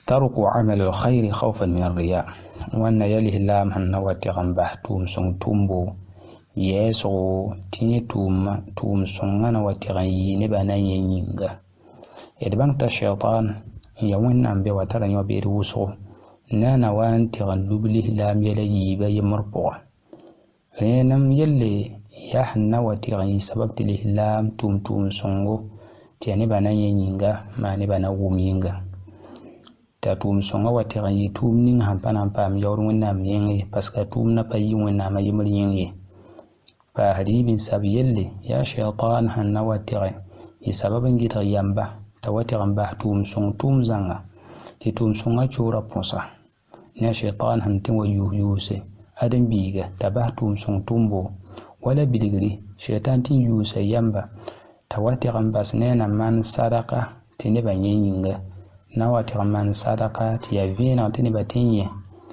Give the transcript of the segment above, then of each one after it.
ترك عمل الخير خوفا من الرياء وأن يله اللام هنواتغن بحتوم سن تومبو يسو تيني توم سنغانا واتغن ينبانا ينينغا إدبان الشيطان يوين أمبي واترن يوبير وسو نانا وان تغن لبله لام يلي يبا يمربوع رينم يلي يحنا واتغن سبب تله لام توم سنغو تيني بانا ينينغا ما نبانا ومينغا تاتوم سونغا واتغن يتوم نين همبان يور ونام ينغي باسكا توم نباي ونام يمر ينغي فهدي سابيلي يا شيطان هنا واتغن يسبب نجيت يامبا تواتغن باه توم زنغا تتوم سونغا چورا بوسا يا شيطان هنتين ويوسي أدم بيغا تباه تومبو ولا بلغري شيطان تين يوسي يامبا تواتغن باسنين من صدقة تنبا ينغا nawati man sadaka ti ya vina tini batinye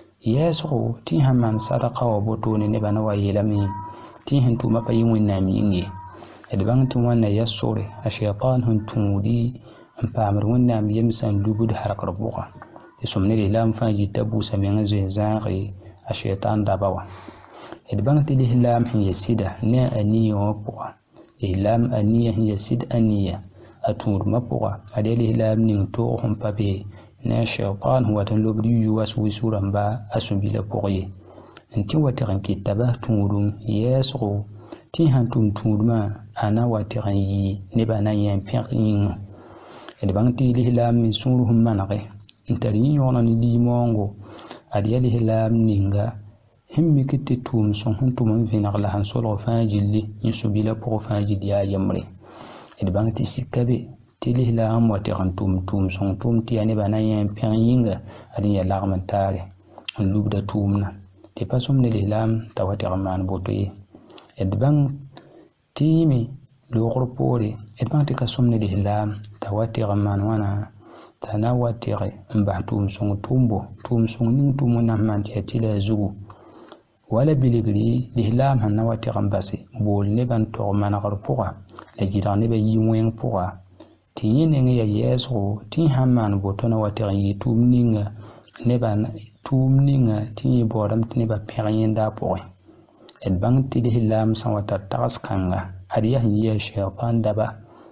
yeso ti man sadaka wa botoni ne bana wa yelami ti hintu mapa yiwin na mingi edbang tu wanna yasore a shaytan hun tumudi ampamar wanna mi yamsan lubud harakar buqa isumne lilam faji tabu samiyan zin zaqi a shaytan dabawa edbang ti lilam hin yasida ne aniyo buqa lilam aniya hin yasid aniya أتور مبوغا أدلي لام نينتوهم بابي نا الشيطان هو تنلوب يواس وسورا با أسنبيل بوغي انتي واتغن كتابه تنورون ياسغو تيهان تنورما أنا واتغن نبانا ينبيغين إدبان تيلي لام من سورهم منغي انترين يونا نلي مونغو أدلي لام نينغا هم كتي توم سنهم تومن فينغ لهان سولغ فاجلي يسنبيل بوغ فاجل يا يمري إدبان تسيكابي تيلي لام واتغن توم سون توم تياني بانا ينبيغ ينغا أدين يلاغمن تاري اللوب دا تومنا تي باسوم نلي لام تواتغن مان بوتوي إدبان تيمي لوغر بوري إدبان تكاسوم نلي لام تواتغن مان وانا تانا واتغي مباه توم سون نين تومنا مان تيلا زوغو ولا بلغري لهلام هنا واتغن باسي بول نبان توغمان غربوغا لجيران نبا يوين بوغا تيين يا يسو تين همان بوتونا واتغن يتوم نينغا نبا توم نينغا تين بورم تنبا بيغين دا بوغي البان تيلي هلام سنواتا تغس كانغا أديه يا شيطان دابا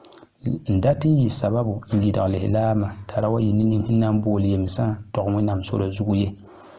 ndati yi sababu ngida lehilama tarawa yinini hinam boli yemsa togmo nam solo zuguye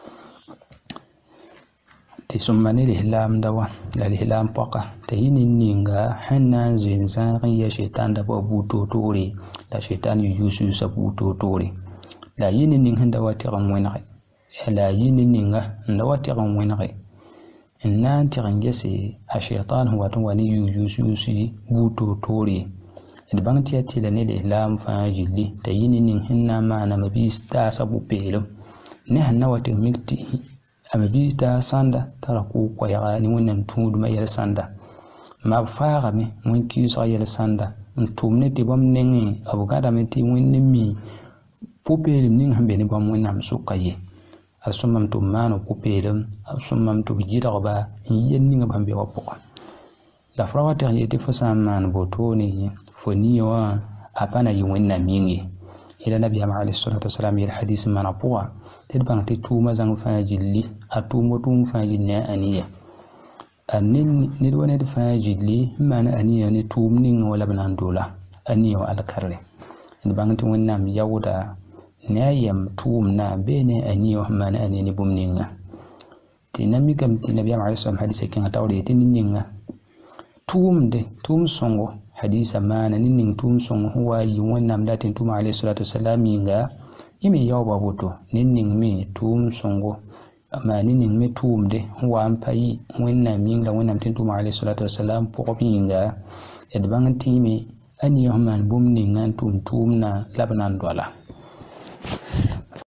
te summani lehlam dawa la lehlam poka te yinini nga hanan zinza ya shaitan daba buto tori la shaitan yusu sabuto tori la yinini hinda watiran wenare la yinini nga nda watiran wenare inna tirangese a shaitan huwa wani yusu buto tori البنك تياتي لني الإعلام فاجلي تيني هنا ما أنا مبيس تا سبو بيلو نحن واتي مكتي أمبيس تا ساندا تركو قيغاني ونم تود ما يل ساندا ما فاغمي من كيس يل ساندا نتومني تبام نيني أبو غادا متي ونمي بوبيل نين هم بيني بام ونم سوكاي أسمم تومانو بوبيل أسمم توبيجي رغبا ينين بام بيوبوكا la frawa ter yete fosa man botoni foni wa apana yiwenna mingi ila nabi alayhi salatu wasalam ya hadith man apwa tedban te tuma zang fajilli atumo tum fajilna aniya anin ni wona de fajilli mana aniya ni tum ning wala banan dola aniya wa alkarre tedban te wonna mi yawda nayam tum na bene aniya mana aniya ni bumninga tinami kam tinabi alayhi salatu hadith kin tawde tininga توم سونغو حديث ما نين توم سونغ هو يوان نام داتين توم عليه الصلاة والسلام ينغا يمي يوبا بوتو نين مي توم سونغو ما نين مي توم دي هو أمباي وين نام ينغا وين نام تين توم عليه الصلاة والسلام بوغ ينغا يدبان تيمي أن يهمان بوم نين توم نا لبنان دولا